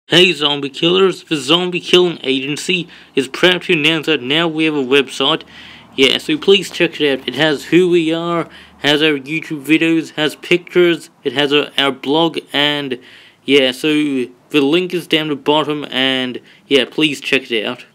Hey zombie killers, the Zombie Killing Agency is proud to announce that now we have a website. Yeah, so please check it out. It has who we are, has our YouTube videos, has pictures, it has our blog, and yeah, so the link is down the bottom, and yeah, please check it out.